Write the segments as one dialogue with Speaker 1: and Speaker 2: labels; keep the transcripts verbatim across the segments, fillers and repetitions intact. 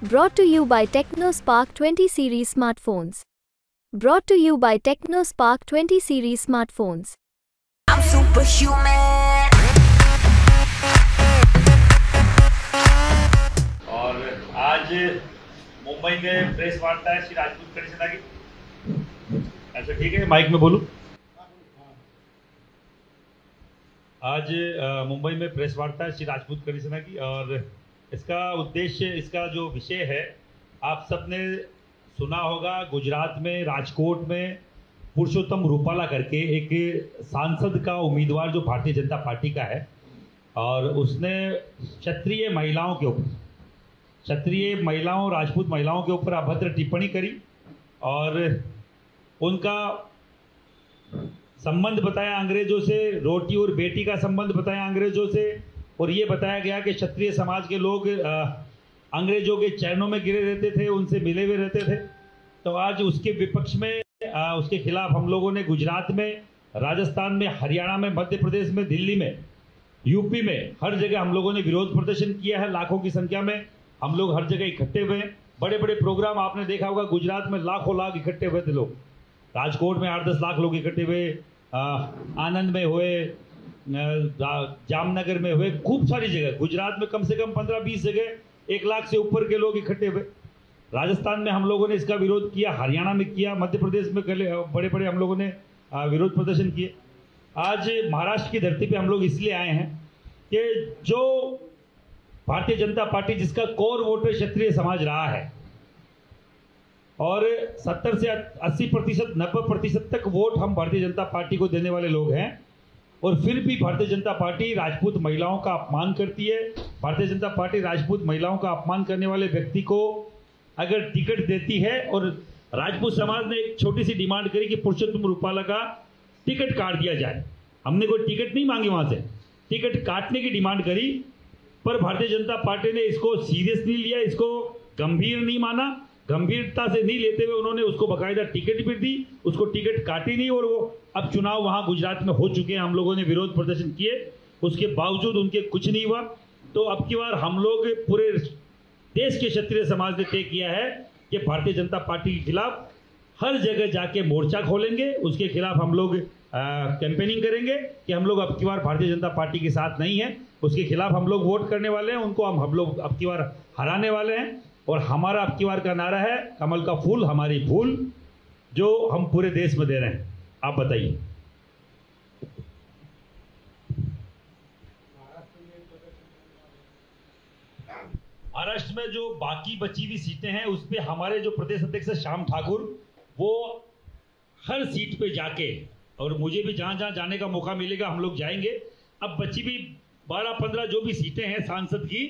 Speaker 1: Brought to you by TechnoSpark twenty series smartphones. Brought to you by TechnoSpark twenty series smartphones.
Speaker 2: I'm superhuman.
Speaker 3: और आज मुंबई में press वार्ता है श्री राजपूत कड़ी सेना की। ऐसा ठीक है, माइक में बोलूं। आज मुंबई में प्रेस वार्ता है श्री राजपूत कड़ी सेना की और इसका उद्देश्य, इसका जो विषय है, आप सबने सुना होगा। गुजरात में राजकोट में पुरुषोत्तम रूपाला करके एक सांसद का उम्मीदवार जो भारतीय जनता पार्टी का है, और उसने क्षत्रिय महिलाओं के ऊपर क्षत्रिय महिलाओं राजपूत महिलाओं के ऊपर अभद्र टिप्पणी करी और उनका संबंध बताया अंग्रेजों से, रोटी और बेटी का संबंध बताया अंग्रेजों से, और ये बताया गया कि क्षत्रिय समाज के लोग अंग्रेजों के चरणों में गिरे रहते थे, उनसे मिले हुए रहते थे। तो आज उसके विपक्ष में आ, उसके खिलाफ हम लोगों ने गुजरात में, राजस्थान में, हरियाणा में, मध्य प्रदेश में, दिल्ली में, यूपी में, हर जगह हम लोगों ने विरोध प्रदर्शन किया है। लाखों की संख्या में हम लोग हर जगह इकट्ठे हुए हैं। बड़े बड़े प्रोग्राम आपने देखा होगा, गुजरात में लाखों लाख इकट्ठे हुए थे लोग। राजकोट में आठ दस लाख लोग इकट्ठे हुए, आनंद में हुए, जामनगर में हुए, खूब सारी जगह। गुजरात में कम से कम पंद्रह बीस जगह एक लाख से ऊपर के लोग इकट्ठे हुए। राजस्थान में हम लोगों ने इसका विरोध किया, हरियाणा में किया, मध्य प्रदेश में बड़े बड़े हम लोगों ने विरोध प्रदर्शन किए। आज महाराष्ट्र की धरती पे हम लोग इसलिए आए हैं कि जो भारतीय जनता पार्टी, जिसका कोर वोटर क्षत्रिय समाज रहा है और सत्तर से अस्सी प्रतिशत नब्बे प्रतिशत तक वोट हम भारतीय जनता पार्टी को देने वाले लोग हैं, और फिर भी भारतीय जनता पार्टी राजपूत महिलाओं का अपमान करती है। भारतीय जनता पार्टी राजपूत महिलाओं का अपमान करने वाले व्यक्ति को अगर टिकट देती है, और राजपूत समाज ने एक छोटी सी डिमांड करी कि पुरुषोत्तम रूपाला का टिकट काट दिया जाए। हमने कोई टिकट नहीं मांगी, वहां से टिकट काटने की डिमांड करी, पर भारतीय जनता पार्टी ने इसको सीरियस नहीं लिया, इसको गंभीर नहीं माना। गंभीरता से नहीं लेते हुए उन्होंने उसको बाकायदा टिकट भी दी, उसको टिकट काटी नहीं, और वो अब चुनाव वहां गुजरात में हो चुके हैं। हम लोगों ने विरोध प्रदर्शन किए, उसके बावजूद उनके कुछ नहीं हुआ। तो अब की बार हम लोग, पूरे देश के क्षत्रिय समाज ने तय किया है कि भारतीय जनता पार्टी के खिलाफ हर जगह जाके मोर्चा खोलेंगे, उसके खिलाफ हम लोग कैंपेनिंग करेंगे कि हम लोग अब की बार भारतीय जनता पार्टी के साथ नहीं है, उसके खिलाफ हम लोग वोट करने वाले हैं, उनको हम हम लोग अब की बार हराने वाले हैं। और हमारा अब की बार का नारा है, कमल का फूल हमारी भूल, जो हम पूरे देश में दे रहे हैं। आप बताइए। महाराष्ट्र में जो बाकी बची हुई सीटें हैं, उस पे हमारे जो प्रदेश अध्यक्ष श्याम ठाकुर, वो हर सीट पे जाके, और मुझे भी जहां जहां जाने का मौका मिलेगा हम लोग जाएंगे। अब बची भी बारह पंद्रह जो भी सीटें हैं सांसद की,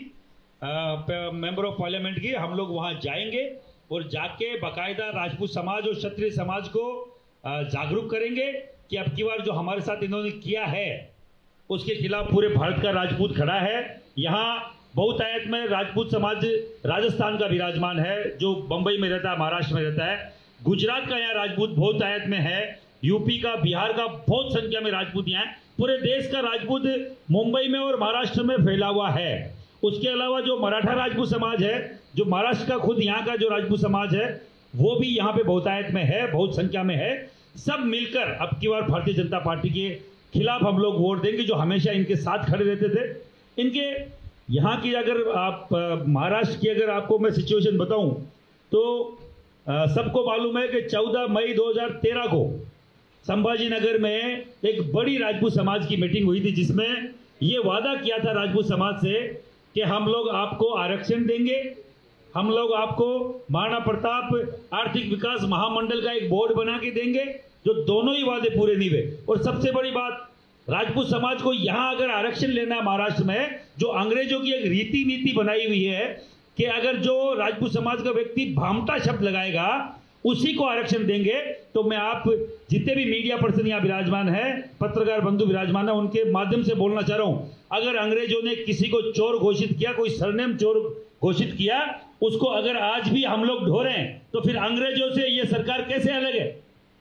Speaker 3: मेंबर ऑफ पार्लियामेंट की, हम लोग वहां जाएंगे और जाके बाकायदा राजपूत समाज और क्षत्रिय समाज को जागरूक करेंगे कि अब की बार जो हमारे साथ इन्होंने किया है उसके खिलाफ पूरे भारत का राजपूत खड़ा है। यहाँ बहुतायत में राजपूत समाज राजस्थान का विराजमान है, जो बंबई में रहता है, महाराष्ट्र में रहता है। गुजरात का यहाँ राजपूत बहुतायत में है, यूपी का, बिहार का बहुत संख्या में राजपूत यहाँ है। पूरे देश का राजपूत मुंबई में और महाराष्ट्र में फैला हुआ है। उसके अलावा जो मराठा राजपूत समाज है, जो महाराष्ट्र का खुद यहाँ का जो राजपूत समाज है, वो भी यहाँ पे बहुतायत में है, बहुत संख्या में है। सब मिलकर अब की बार भारतीय जनता पार्टी के खिलाफ हम लोग वोट देंगे, जो हमेशा इनके साथ खड़े रहते थे। इनके यहाँ की अगर आप महाराष्ट्र की अगर आपको मैं सिचुएशन बताऊं तो सबको मालूम है कि चौदह मई दो हज़ार तेरह को संभाजी नगर में एक बड़ी राजपूत समाज की मीटिंग हुई थी, जिसमें ये वादा किया था राजपूत समाज से कि हम लोग आपको आरक्षण देंगे, हम लोग आपको महाराणा प्रताप आर्थिक विकास महामंडल का एक बोर्ड बना के देंगे, जो दोनों ही वादे पूरे नहीं हुए। और सबसे बड़ी बात, राजपूत समाज को यहां अगर आरक्षण लेना है महाराष्ट्र में, जो अंग्रेजों की एक रीति नीति बनाई हुई है कि अगर जो राजपूत समाज का व्यक्ति भामटा शब्द लगाएगा उसी को आरक्षण देंगे। तो मैं आप जितने भी मीडिया पर्सन यहाँ विराजमान है, पत्रकार बंधु विराजमान है, उनके माध्यम से बोलना चाह रहा हूं, अगर अंग्रेजों ने किसी को चोर घोषित किया, कोई सरनेम चोर घोषित किया, उसको अगर आज भी हम लोग ढो रहे हैं, तो फिर अंग्रेजों से ये सरकार कैसे अलग है?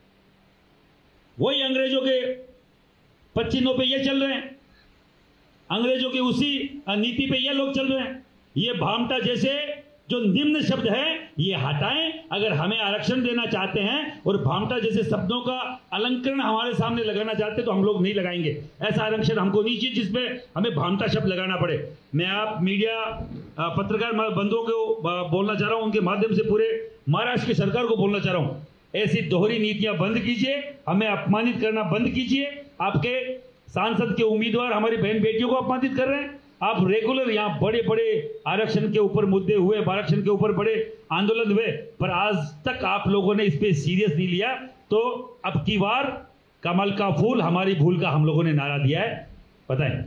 Speaker 3: वही अंग्रेजों के पच्चीनों पे ये चल रहे हैं, अंग्रेजों की उसी नीति पे ये लोग चल रहे हैं। ये भामटा जैसे जो निम्न शब्द है ये हटाएं। अगर हमें आरक्षण देना चाहते हैं और भामटा जैसे शब्दों का अलंकरण हमारे सामने लगाना चाहते हैं तो हम लोग नहीं लगाएंगे। ऐसा आरक्षण हमको नहीं चाहिए जिसमें हमें भामटा शब्द लगाना पड़े। मैं आप मीडिया पत्रकार बंधुओं को बोलना चाह रहा हूं, उनके माध्यम से पूरे महाराष्ट्र की सरकार को बोलना चाह रहा हूं, ऐसी दोहरी नीतियां बंद कीजिए, हमें अपमानित करना बंद कीजिए। आपके सांसद के उम्मीदवार हमारी बहन बेटियों को अपमानित कर रहे हैं। आप रेगुलर यहाँ बड़े बड़े आरक्षण के ऊपर मुद्दे हुए, आरक्षण के ऊपर बड़े आंदोलन हुए, पर आज तक आप लोगों ने इस पे सीरियस नहीं लिया। तो अब की बार कमल का फूल हमारी भूल का हम लोगों ने नारा दिया है, बताएं।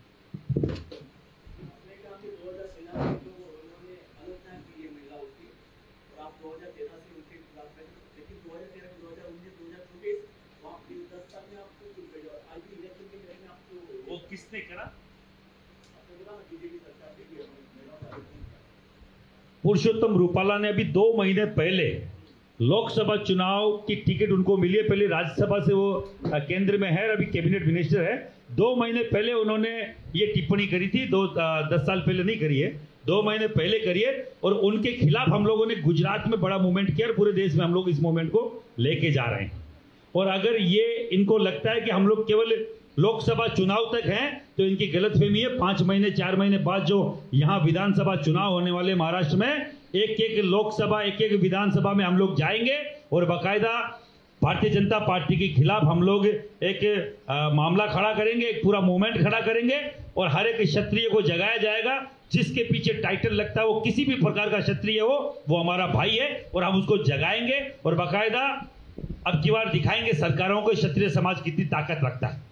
Speaker 3: वो किसने करा? पुरुषोत्तम रूपाला ने अभी दो महीने पहले लोकसभा चुनाव की टिकट उनको मिली है। पहले राज्यसभा से वो केंद्र में है, अभी कैबिनेट मिनिस्टर है। दो महीने पहले उन्होंने ये टिप्पणी करी थी, दो दस साल पहले नहीं करी है, दो महीने पहले करी है। और उनके खिलाफ हम लोगों ने गुजरात में बड़ा मूवमेंट किया और पूरे देश में हम लोग इस मूवमेंट को लेके जा रहे हैं। और अगर ये इनको लगता है कि हम लोग केवल लोकसभा चुनाव तक हैं तो इनकी गलतफहमी है। पांच महीने चार महीने बाद जो यहाँ विधानसभा चुनाव होने वाले महाराष्ट्र में, एक एक लोकसभा एक एक विधानसभा में हम लोग जाएंगे और बाकायदा भारतीय जनता पार्टी के खिलाफ हम लोग एक आ, मामला खड़ा करेंगे, एक पूरा मूवमेंट खड़ा करेंगे और हर एक क्षत्रिय को जगाया जाएगा। जिसके पीछे टाइटल लगता है वो किसी भी प्रकार का क्षत्रिय हो, वो हमारा भाई है और हम उसको जगाएंगे और बाकायदा अब की बार दिखाएंगे सरकारों को क्षत्रिय समाज कितनी ताकत रखता है।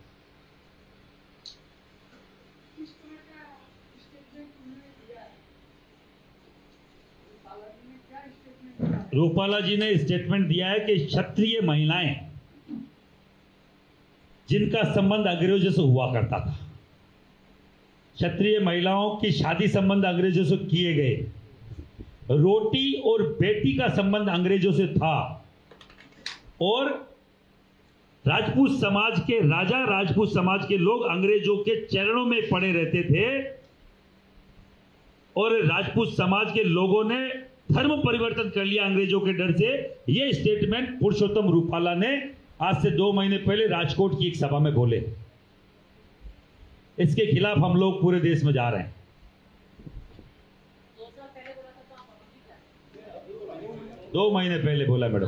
Speaker 3: रूपाला जी ने स्टेटमेंट दिया है कि क्षत्रिय महिलाएं जिनका संबंध अंग्रेजों से हुआ करता था, क्षत्रिय महिलाओं की शादी संबंध अंग्रेजों से किए गए, रोटी और बेटी का संबंध अंग्रेजों से था और राजपूत समाज के राजा, राजपूत समाज के लोग अंग्रेजों के चरणों में पड़े रहते थे और राजपूत समाज के लोगों ने धर्म परिवर्तन कर लिया अंग्रेजों के डर से। यह स्टेटमेंट पुरुषोत्तम रूपाला ने आज से दो महीने पहले राजकोट की एक सभा में बोले। इसके खिलाफ हम लोग पूरे देश में जा रहे हैं। दो महीने पहले बोला मैडम,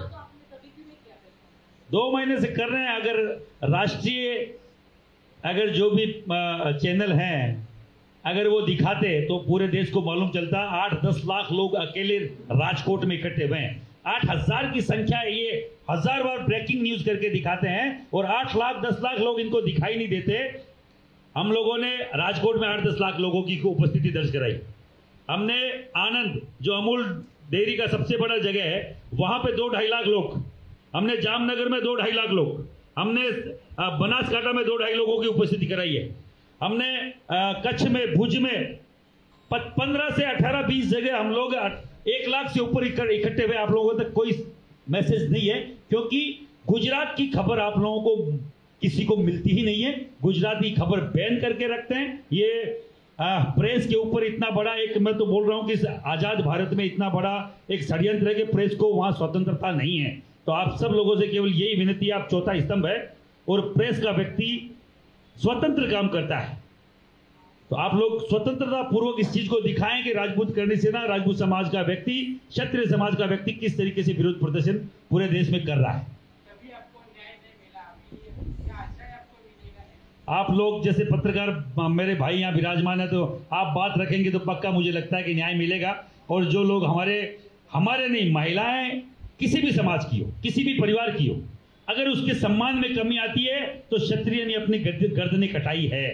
Speaker 3: दो महीने से कर रहे हैं। अगर राष्ट्रीय अगर जो भी चैनल हैं अगर वो दिखाते तो पूरे देश को मालूम चलता। आठ दस लाख लोग अकेले राजकोट में इकट्ठे हुए हैं। आठ हजार की संख्या है, ये हजार बार ब्रेकिंग न्यूज करके दिखाते हैं और आठ लाख दस लाख लोग इनको दिखाई नहीं देते। हम लोगों ने राजकोट में आठ दस लाख लोगों की उपस्थिति दर्ज कराई। हमने आनंद जो अमूल डेयरी का सबसे बड़ा जगह है वहां पे दो ढाई लाख लोग, हमने जामनगर में दो ढाई लाख लोग, हमने बनासकांठा में दो ढाई लोगों की उपस्थिति कराई है। हमने कच्छ में, भुज में पंद्रह से अठारह बीस जगह हम लोग एक लाख से ऊपर इकट्ठे हुए। आप लोगों तक कोई मैसेज नहीं है क्योंकि गुजरात की खबर आप लोगों को किसी को मिलती ही नहीं है। गुजरात की खबर बैन करके रखते हैं। ये आ, प्रेस के ऊपर इतना बड़ा एक, मैं तो बोल रहा हूं कि आजाद भारत में इतना बड़ा एक षड्यंत्र है कि प्रेस को वहां स्वतंत्रता नहीं है। तो आप सब लोगों से केवल यही विनती है, आप चौथा स्तंभ है और प्रेस का व्यक्ति स्वतंत्र काम करता है, तो आप लोग स्वतंत्रता पूर्वक इस चीज को दिखाएं कि राजपूत करनी सेना, राजपूत समाज का व्यक्ति, क्षत्रिय समाज का व्यक्ति किस तरीके से विरोध प्रदर्शन पूरे देश में कर रहा है।
Speaker 4: कभी आपको न्याय नहीं मिला, अभी क्या आशा है आपको मिलेगा?
Speaker 3: आप लोग जैसे पत्रकार मेरे भाई यहाँ विराजमान है तो आप बात रखेंगे तो पक्का मुझे लगता है कि न्याय मिलेगा। और जो लोग हमारे हमारे नहीं, महिलाएं किसी भी समाज की हो, किसी भी परिवार की हो, अगर उसके सम्मान में कमी आती है तो क्षत्रिय ने अपनी गर्दनें कटाई है।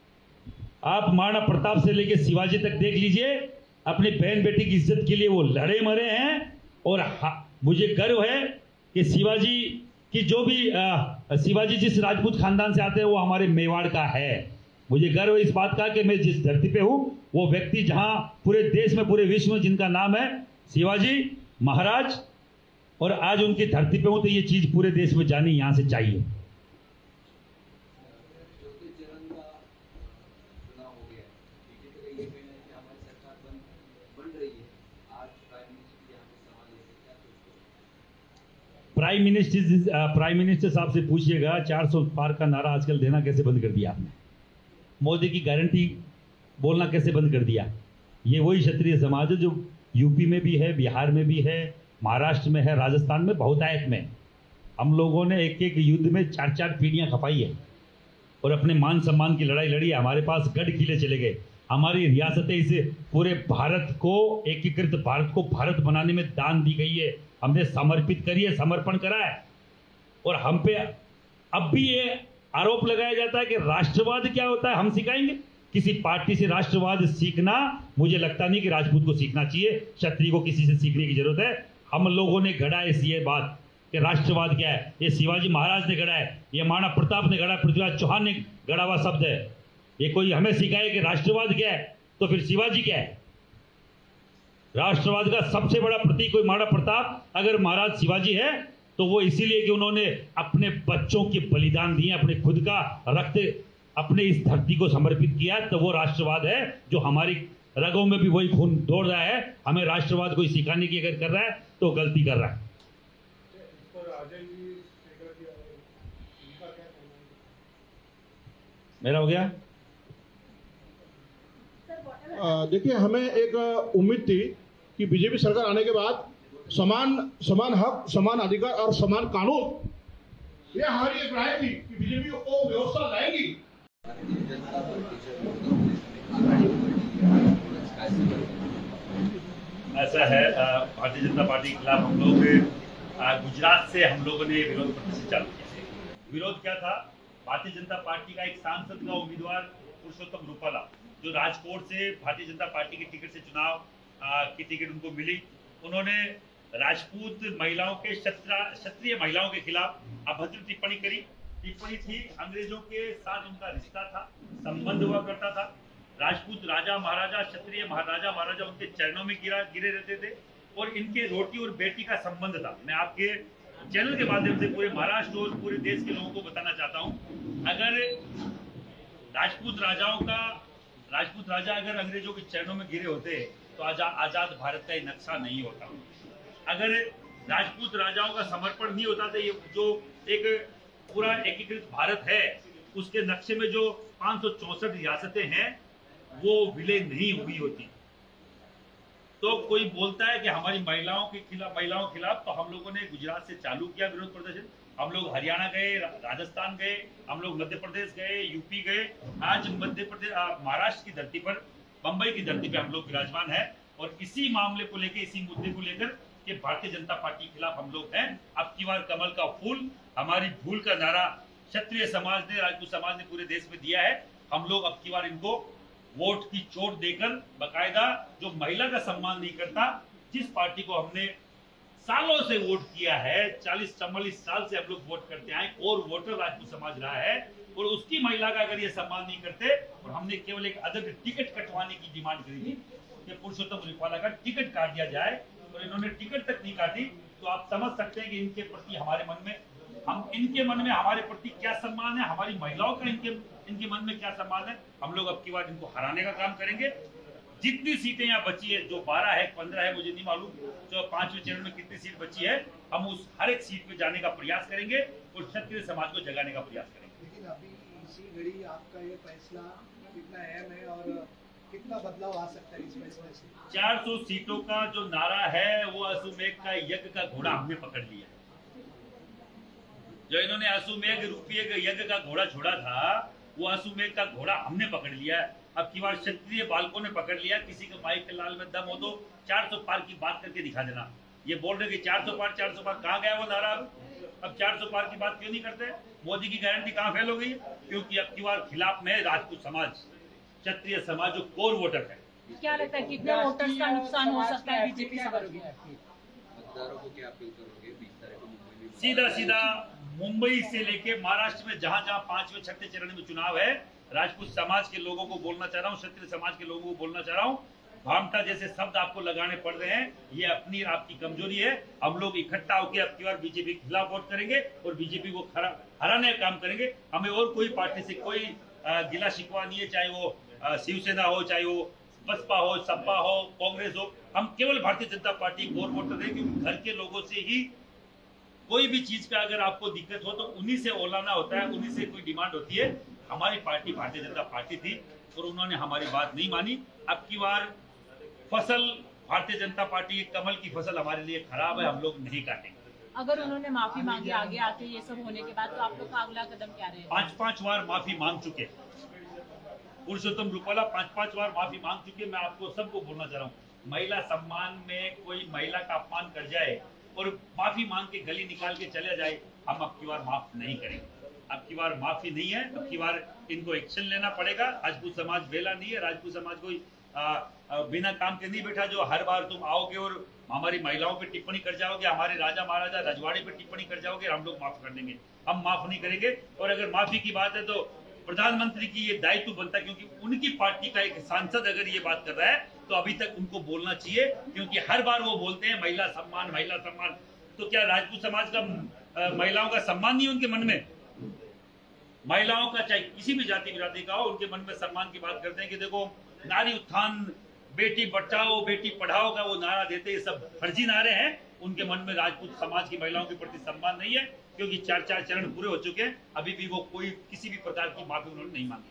Speaker 3: आप महाराणा प्रताप से लेकर शिवाजी तक देख लीजिए, अपनी बहन बेटी की इज्जत के लिए वो लड़े मरे हैं। और मुझे गर्व है कि शिवाजी की जो भी आ, शिवाजी जिस राजपूत खानदान से आते हैं वो हमारे मेवाड़ का है। मुझे गर्व है इस बात का कि मैं जिस धरती पे हूँ वो व्यक्ति जहां पूरे देश में, पूरे विश्व में जिनका नाम है शिवाजी महाराज, और आज उनकी धरती पे हूं तो ये चीज पूरे देश में जानी यहां से चाहिए। प्राइम मिनिस्टर प्राइम मिनिस्टर साहब से पूछिएगा चार सौ पार का नारा आजकल देना कैसे बंद कर दिया आपने, मोदी की गारंटी बोलना कैसे बंद कर दिया। ये वही क्षत्रिय समाज है जो यूपी में भी है, बिहार में भी है, महाराष्ट्र में है, राजस्थान में, बहुतायत में। हम लोगों ने एक एक युद्ध में चार चार पीढ़ियां खपाई है और अपने मान सम्मान की लड़ाई लड़ी है। हमारे पास गढ़ किले चले गए, हमारी रियासतें इसे पूरे भारत को एकीकृत भारत को भारत बनाने में दान दी गई है, हमने समर्पित करी है, समर्पण करा है। और हम पे अब भी ये आरोप लगाया जाता है कि राष्ट्रवाद क्या होता है हम सिखाएंगे। किसी पार्टी से राष्ट्रवाद सीखना मुझे लगता नहीं कि राजपूत को सीखना चाहिए, क्षत्रिय को किसी से सीखने की जरूरत है। हम लोगों ने गढ़ा है ये बात कि राष्ट्रवाद क्या है, ये शिवाजी महाराज ने गढ़ा है, ये महाराणा प्रताप ने गढ़ा, पृथ्वीराज चौहान ने गढ़ा हुआ शब्द है। ये कोई हमें सिखाए कि राष्ट्रवाद क्या है तो फिर शिवाजी क्या है। राष्ट्रवाद का सबसे बड़ा प्रतीक कोई महाराणा प्रताप अगर महाराज शिवाजी है तो वो इसीलिए कि उन्होंने अपने बच्चों के बलिदान दिए, अपने खुद का रक्त अपने इस धरती को समर्पित किया, तो वो राष्ट्रवाद है जो हमारी रगों में भी वही खून दौड़ रहा है। हमें राष्ट्रवाद कोई सिखाने की अगर कर रहा है तो गलती कर रहा है। मेरा हो गया।
Speaker 5: देखिए, हमें एक उम्मीद थी कि बीजेपी सरकार आने के बाद समान समान हक, समान अधिकार और समान कानून, ये हमारी एक राय थी कि बीजेपी वो व्यवस्था लाएगी।
Speaker 3: ऐसा है, भारतीय जनता पार्टी के खिलाफ हम लोग गुजरात से हम लोगों ने विरोध प्रदर्शन चालू किया। विरोध क्या था? भारतीय जनता पार्टी का एक सांसद का उम्मीदवार पुरुषोत्तम रूपाला जो राजकोट से भारतीय जनता पार्टी की टिकट से चुनाव की टिकट उनको मिली, उन्होंने राजपूत महिलाओं के क्षत्रिय महिलाओं के खिलाफ अभद्र टिप्पणी करी। टिप्पणी थी अंग्रेजों के साथ उनका रिश्ता था, संबंध हुआ करता था। राजपूत राजा महाराजा, क्षत्रिय महाराजा महाराजा उनके चरणों में गिरा गिरे रहते थे और इनके रोटी और बेटी का संबंध था। मैं आपके चैनल के माध्यम से पूरे महाराष्ट्र और पूरे देश के लोगों को बताना चाहता हूं, अगर राजपूत राजाओं का राजपूत राजा अगर अंग्रेजों के चरणों में गिरे होते तो आजा, आजाद भारत का ये नक्शा नहीं होता। अगर राजपूत राजाओं का समर्पण नहीं होता तो ये जो एक पूरा एकीकृत भारत है उसके नक्शे में जो पाँच सौ चौसठ रियासतें हैं वो विलय नहीं हुई होती। तो कोई बोलता है कि हमारी महिलाओं के खिलाफ महिलाओं के खिलाफ, तो हम लोगों ने गुजरात से चालू किया विरोध प्रदर्शन। हम लोग हरियाणा गए, राजस्थान गए, हम लोग मध्य प्रदेश गए, यूपी गए, आज मध्य प्रदेश महाराष्ट्र की धरती पर, बंबई की धरती पे हम लोग विराजमान है। और इसी मामले को लेकर, इसी मुद्दे को लेकर कि भारतीय जनता पार्टी के खिलाफ हम लोग हैं। अब की बार कमल का फूल, हमारी भूल का नारा क्षत्रिय समाज ने, राजपूत समाज ने पूरे देश में दिया है। हम लोग अब की बार इनको वोट की चोट देकर, बकायदा जो महिला का सम्मान नहीं करता, जिस पार्टी को हमने सालों से वोट किया है, चालीस चवालीस साल से हम लोग वोट करते आए और वोटर राजपूत समाज रहा है, और उसकी महिला का अगर ये सम्मान नहीं करते, और हमने केवल एक अदर टिकट कटवाने की डिमांड करी थी कि पुरुषोत्तम रूपाला का टिकट काट दिया जाए, और इन्होंने टिकट तक नहीं काटी। तो आप समझ सकते हैं कि इनके प्रति हमारे मन में हम इनके मन में हमारे प्रति क्या सम्मान है, हमारी महिलाओं का इनके इनके मन में क्या सम्मान है। हम लोग अब की बार इनको हराने का काम करेंगे। जितनी सीटें यहाँ बची है, जो बारह है, पंद्रह है, मुझे नहीं मालूम, जो पांचवें चरण में कितनी सीट बची है, हम उस हर एक सीट पे जाने का प्रयास करेंगे और क्षत्रिय समाज को जगाने का प्रयास करेंगे।
Speaker 6: लेकिन अभी इसी घड़ी आपका ये फैसला कितना अहम है और कितना बदलाव आ सकता है इस फैसले से?
Speaker 3: चार सौ सीटों का जो नारा है वो अश्वमेघ का यज्ञ का घोड़ा हमने पकड़ लिया। जो इन्होंने अश्वमेघ रूपी यज्ञ का घोड़ा छोड़ा था, वो अश्वमेघ का घोड़ा हमने पकड़ लिया। अब की बार क्षत्रिय बालकों ने पकड़ लिया। किसी के भाई के लाल में दम हो तो चार सौ पार की बात करके दिखा देना। ये बोल रहे कि चार सौ पार चार सौ पार, कहाँ गया वो नारा? अब चार सौ पार की बात क्यों नहीं करते? मोदी की गारंटी कहाँ फेल हो गई? क्योंकि अब की बार खिलाफ में राजपूत समाज, क्षत्रिय समाज जो कोर वोटर है।
Speaker 7: क्या लगता है कितने वोटर्स का नुकसान हो सकता है बीजेपी से?
Speaker 8: मतदारों को क्या अपील करोगे? बीस तारीख को मुंबई में
Speaker 3: सीधा सीधा मुंबई से लेके महाराष्ट्र में जहां जहां पांचवें छठे चरण में चुनाव है, राजपूत समाज के लोगों को बोलना चाह रहा हूँ, क्षत्रिय समाज के लोगों को बोलना चाह रहा हूँ, भामटा जैसे शब्द आपको लगाने पड़ रहे हैं, ये अपनी आपकी कमजोरी है। हम लोग इकट्ठा होकर अब की बार बीजेपी के खिलाफ वोट करेंगे और बीजेपी को हराने का काम करेंगे। हमें और कोई पार्टी से कोई गिला शिकवा नहीं है, चाहे वो शिवसेना हो, चाहे वो बसपा हो, सपा हो, कांग्रेस हो। हम केवल Bharatiya Janata party core voter है, क्योंकि घर के लोगों से ही कोई भी चीज का अगर आपको दिक्कत हो तो उन्हीं से ओलाना होता है, उन्हीं से कोई डिमांड होती है। हमारी पार्टी भारतीय जनता पार्टी थी और उन्होंने हमारी बात नहीं मानी। अब की बार फसल भारतीय जनता पार्टी कमल की फसल हमारे लिए खराब है, हम लोग नहीं काटेंगे।
Speaker 7: अगर उन्होंने माफी मांगी आगे आके ये सब होने के बाद, तो आप लोग का अगला कदम क्या रहेगा?
Speaker 3: पांच पांच बार माफी मांग चुके पुरुषोत्तम रूपाला, पांच पांच बार माफी मांग चुके। मैं आपको सबको बोलना चाह रहा हूँ, महिला सम्मान में कोई महिला का अपमान कर जाए और माफी मांग के गली निकाल के चले जाए, हम अब की बार माफ नहीं करेंगे। अब की बार माफी नहीं है, अब की बार इनको एक्शन लेना पड़ेगा। राजपूत समाज बेला नहीं है, राजपूत समाज कोई आ, आ, बिना काम के नहीं बैठा जो हर बार तुम आओगे और हमारी महिलाओं पे टिप्पणी कर जाओगे, हमारे राजा महाराजा रजवाड़े पे टिप्पणी कर जाओगे, हम लोग माफ कर देंगे। हम माफ नहीं करेंगे। और अगर माफी की बात है तो प्रधानमंत्री की ये दायित्व बनता है, क्योंकि उनकी पार्टी का एक सांसद अगर ये बात कर रहा है तो अभी तक उनको बोलना चाहिए, क्योंकि हर बार वो बोलते हैं महिला सम्मान महिला सम्मान। तो क्या राजपूत समाज का आ, महिलाओं का सम्मान नहीं उनके मन में? महिलाओं का चाहे किसी भी जाति बिरादरी का हो, उनके मन में सम्मान की बात करते हैं कि देखो नारी उत्थान, बेटी बचाओ बेटी पढ़ाओ का वो नारा देते, ये सब फर्जी नारे हैं। उनके मन में राजपूत समाज की महिलाओं के प्रति सम्मान नहीं है, क्योंकि चार चार चरण पूरे हो चुके हैं, अभी भी वो कोई किसी भी प्रकार की माफी उन्होंने नहीं मांगी।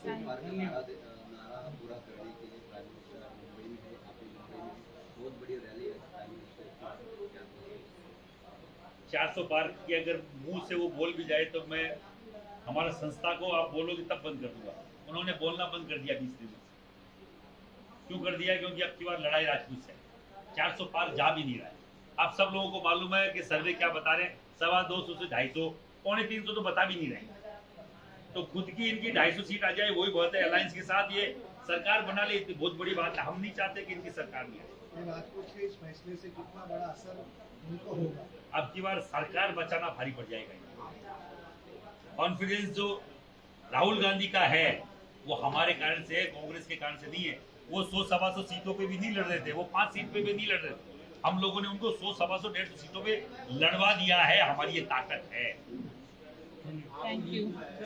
Speaker 8: नारा पूरा करने के लिए प्राइम मिनिस्टर मुंबई में है, आपकी मुंबई में बहुत बड़ी रैली है प्राइम मिनिस्टर की।
Speaker 3: चार सौ पार की अगर मुंह से वो बोल भी जाए तो मैं हमारा संस्था को आप बोलोगे तब बंद कर दूंगा। उन्होंने बोलना बंद कर दिया बीस दिन में। क्यों कर दिया? क्योंकि अब की बार लड़ाई राजपूत से, चार सौ पार जा भी नहीं रहा है। आप सब लोगों को मालूम है कि सर्वे क्या बता रहे हैं, सवा दो सौ से ढाई सौ, पौने तीन सौ तो बता भी नहीं रहे। तो खुद की इनकी ढाई सौ सीट आ जाए वही बहुत है। अलायंस के साथ ये सरकार बना ले, इतनी बहुत बड़ी बात है। हम नहीं चाहते कि इनकी सरकार नहीं आए।
Speaker 6: राजपूत के इस फैसले से कितना बड़ा असर उनको होगा?
Speaker 3: अब की बार सरकार बचाना भारी पड़ जाएगा। कॉन्फिडेंस जो राहुल गांधी का है वो हमारे कारण से है, कांग्रेस के कारण से नहीं है। वो सौ सवा सौ सीटों पे भी नहीं लड़ रहे थे, वो पांच सीट पे भी नहीं लड़ रहे थे। हम लोगों ने उनको सौ सवा सौ डेढ़ सौ सीटों पे लड़वा दिया है। हमारी ये ताकत है।
Speaker 7: Thank you.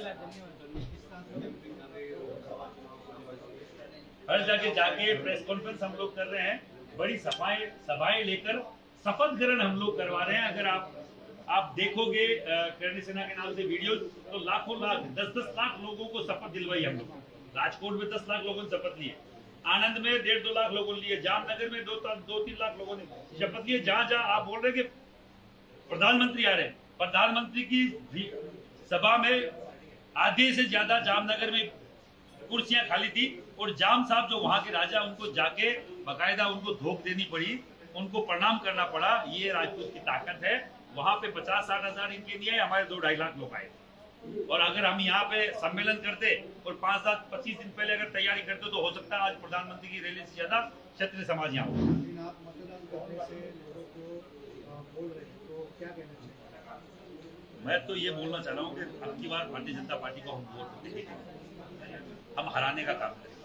Speaker 3: हर जगह जाके प्रेस कॉन्फ्रेंस हम लोग कर रहे हैं, बड़ी सभाएं सभाएं लेकर शपथ ग्रहण हम लोग करवा रहे हैं। अगर आप आप देखोगे करणी सेना के नाम से वीडियो, तो लाखों लाख दस दस लाख लोगों को शपथ दिलवाई हम लोग। राजकोट में दस लाख लोगों ने शपथ लिए, आनंद में डेढ़ दो लाख लोगों ने लिए, जामनगर में दो दो तीन लाख लोगों ने शपथ लिए। जहां जहां आप बोल रहे कि प्रधानमंत्री आ रहे हैं, प्रधानमंत्री की सभा में आधे से ज्यादा जामनगर में कुर्सियां खाली थी और जाम साहब जो वहां के राजा, उनको जाके बाकायदा उनको धोख देनी पड़ी, उनको प्रणाम करना पड़ा। ये राजपूत की ताकत है। वहां पे पचास साठ हजार इनके लिए हमारे दो ढाई लाख लोग आए। और अगर हम यहाँ पे सम्मेलन करते और पांच सात पच्चीस दिन पहले अगर तैयारी करते तो हो सकता है आज प्रधानमंत्री की रैली से ज्यादा क्षत्रिय समाज यहाँ हो।
Speaker 6: आप मतदान करने से लोगों को बोल रहे हैं, तो क्या कहना चाहिए?
Speaker 3: मैं तो ये बोलना चाह रहा हूँ कि अब की बार भारतीय जनता पार्टी को हम वोट देंगे, हम हराने का काम करेंगे।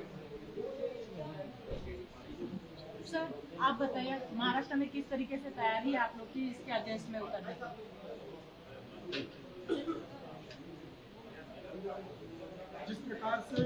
Speaker 7: सर आप बताइए, महाराष्ट्र में किस तरीके से तैयारी है आप लोग की इसके अगेंस्ट में उतरने की?
Speaker 9: जिस प्रकार से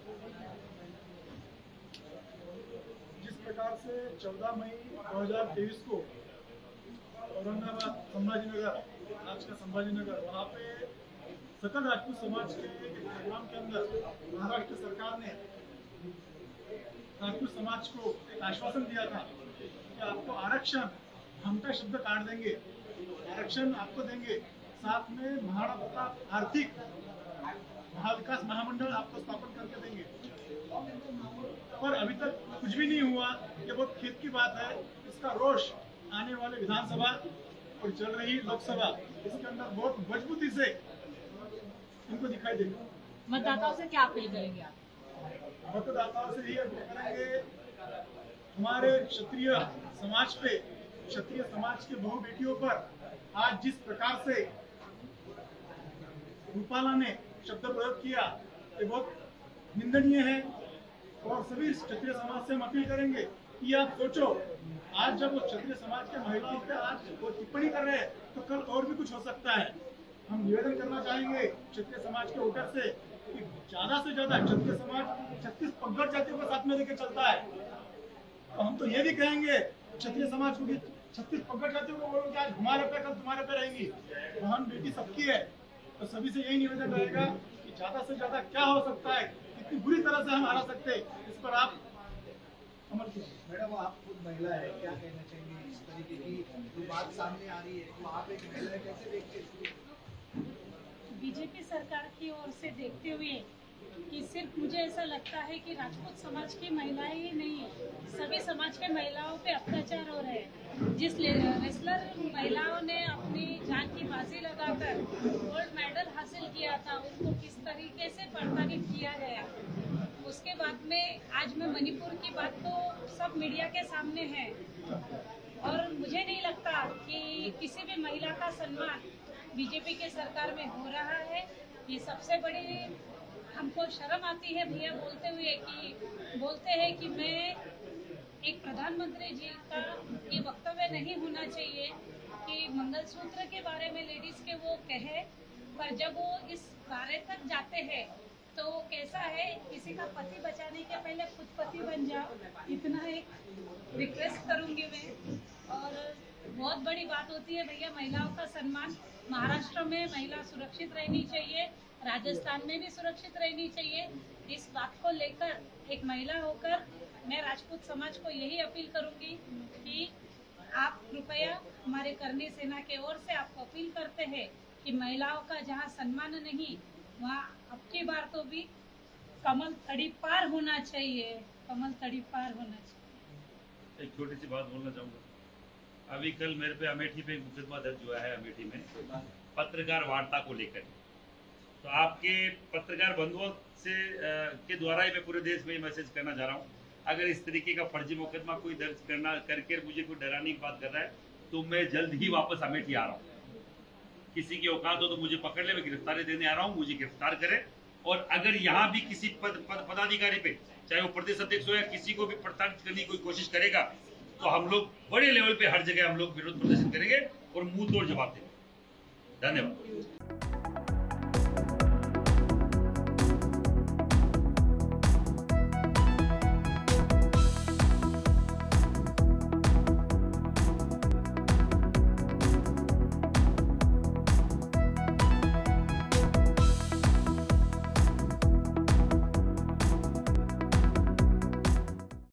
Speaker 9: जिस प्रकार से चौदह मई दो हज़ार तेईस को औरंगाबाद संभाजीनगर, आज का संभाजीनगर, वहाँ पे सकल राजपूत समाज के प्रोग्राम के अंदर महाराष्ट्र सरकार ने राजपूत समाज को एक आश्वासन दिया था कि आपको आरक्षण, हम का शब्द काट देंगे, आरक्षण आपको देंगे, साथ में महाराणा प्रताप आर्थिक महाविकास महामंडल आपको स्थापन करके देंगे। पर अभी तक कुछ भी नहीं हुआ। ये बहुत खेद की बात है। इसका रोष आने वाले विधानसभा और चल रही लोकसभा, इसके अंदर बहुत मजबूती से इनको दिखाई देगा।
Speaker 7: मतदाताओं से क्या अपील करेंगे आप?
Speaker 9: मतदाताओं से यही अपील करेंगे, हमारे क्षत्रिय समाज पे, क्षत्रिय समाज के बहु बेटियों पर आज जिस प्रकार से रूपाला ने शब्द प्रयोग किया, ये बहुत निंदनीय है। और सभी क्षत्रिय समाज से हम अपील करेंगे कि आप सोचो, आज जब वो क्षत्रिय समाज के महिलाओं पे आज वो टिप्पणी कर रहे हैं, तो कल और भी कुछ हो सकता है। हम निवेदन करना चाहेंगे क्षत्रिय समाज के वोटर से कि ज्यादा से ज्यादा क्षत्रिय समाज छत्तीस पगड़ जातियों को साथ में लेकर चलता है। तो हम तो ये भी कहेंगे क्षत्रिय समाज को कि छत्तीस पकड़ जातियों को बोलो कि आज हमारे पे कल तुम्हारे पे रहेंगी। बहन बेटी सबकी है, तो सभी से यही निवेदन रहेगा कि ज्यादा से ज्यादा क्या हो सकता है, कितनी बुरी तरह से हम हरा सकते हैं, इस पर आप अमल कीजिए।
Speaker 6: मैडम आप खुद महिला है, क्या कहना चाहेंगे इस तरीके की जो बात सामने आ रही है, तो आप एक महिला है, कैसे देखते हैं?
Speaker 7: बीजेपी सरकार की ओर से देखते हुए कि सिर्फ मुझे ऐसा लगता है कि राजपूत समाज की महिलाएं ही नहीं, सभी समाज के महिलाओं पे अत्याचार हो रहे हैं। जिस रेसलर महिलाओं ने अपनी जान की बाजी लगाकर गोल्ड मेडल हासिल किया था, उनको किस तरीके से प्रताड़ित किया गया। उसके बाद में आज मैं मणिपुर की बात तो सब मीडिया के सामने है, और मुझे नहीं लगता कि किसी भी महिला का सम्मान बीजेपी के सरकार में हो रहा है। ये सबसे बड़ी हमको शर्म आती है भैया बोलते हुए कि बोलते हैं कि मैं एक प्रधानमंत्री जी का ये वक्तव्य नहीं होना चाहिए कि मंगलसूत्र के बारे में लेडीज के वो कहे, पर जब वो इस कार्य तक जाते हैं तो कैसा है, किसी का पति बचाने के पहले खुद पति बन जाओ, इतना एक रिक्वेस्ट करूंगी मैं। और बहुत बड़ी बात होती है भैया महिलाओं का सम्मान। महाराष्ट्र में महिला सुरक्षित रहनी चाहिए, राजस्थान में भी सुरक्षित रहनी चाहिए। इस बात को लेकर एक महिला होकर मैं राजपूत समाज को यही अपील करूंगी कि आप कृपया हमारे करनी सेना के ओर से आपको अपील करते हैं कि महिलाओं का जहां सम्मान नहीं, वहां अब की बार तो भी कमल तड़ी पार होना चाहिए, कमल तड़ी पार होना चाहिए।
Speaker 3: एक छोटी सी बात बोलना चाहूँगा। अभी कल मेरे पे अमेठी पे एक मुकदमा दर्ज हुआ है, अमेठी में पत्रकार वार्ता को लेकर। तो आपके पत्रकार बंधुओं से आ, के द्वारा ही मैं पूरे देश में मैसेज करना चाह रहा हूँ, अगर इस तरीके का फर्जी मुकदमा कोई दर्ज करना करके मुझे कोई डराने की बात कर रहा है तो मैं जल्द ही वापस अमेठी आ रहा हूँ। किसी की औकात हो तो मुझे पकड़ ले, मैं गिरफ्तारी देने आ रहा हूँ, मुझे गिरफ्तार करे। और अगर यहाँ भी किसी पद, पद, पदाधिकारी पे, चाहे वो प्रदेश अध्यक्ष हो या किसी को भी प्रताड़ित करने की कोई कोशिश करेगा, तो हम लोग बड़े लेवल पे हर जगह हम लोग विरोध प्रदर्शन करेंगे और मुंह तोड़ जवाब देंगे। धन्यवाद।